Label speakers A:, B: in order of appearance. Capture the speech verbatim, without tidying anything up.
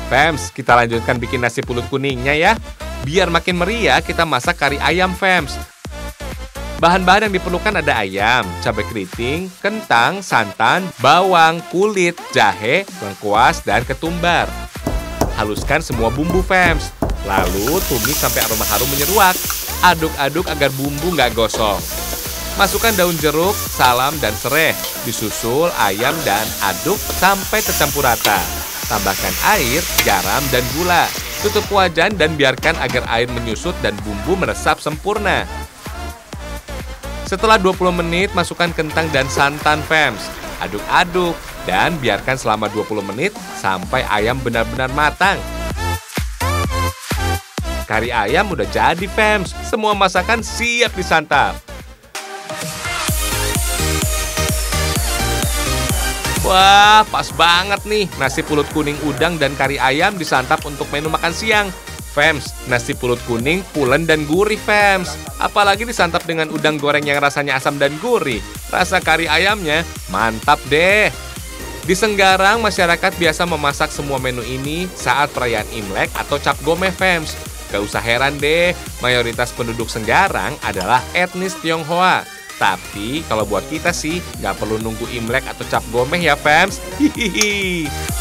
A: Fams, kita lanjutkan bikin nasi pulut kuningnya ya. Biar makin meriah, kita masak kari ayam, Fams. Bahan-bahan yang diperlukan ada ayam, cabai keriting, kentang, santan, bawang, kulit, jahe, lengkuas, dan ketumbar. Haluskan semua bumbu, Fams. Lalu tumis sampai aroma harum menyeruak. Aduk-aduk agar bumbu nggak gosong. Masukkan daun jeruk, salam, dan serai. Disusul ayam dan aduk sampai tercampur rata. Tambahkan air, garam, dan gula. Tutup wajan dan biarkan agar air menyusut dan bumbu meresap sempurna. Setelah dua puluh menit, masukkan kentang dan santan, Fams. Aduk-aduk dan biarkan selama dua puluh menit sampai ayam benar-benar matang. Kari ayam udah jadi, Fams. Semua masakan siap disantap. Wah, pas banget nih. Nasi pulut kuning udang dan kari ayam disantap untuk menu makan siang. Fams, nasi pulut kuning pulen dan gurih, Fams. Apalagi disantap dengan udang goreng yang rasanya asam dan gurih. Rasa kari ayamnya mantap deh. Di Senggarang, masyarakat biasa memasak semua menu ini saat perayaan Imlek atau Cap Gomeh, Fams. Gak usah heran deh, mayoritas penduduk Senggarang adalah etnis Tionghoa. Tapi kalau buat kita sih, nggak perlu nunggu Imlek atau Cap Gomeh ya, Fams. Hihihi.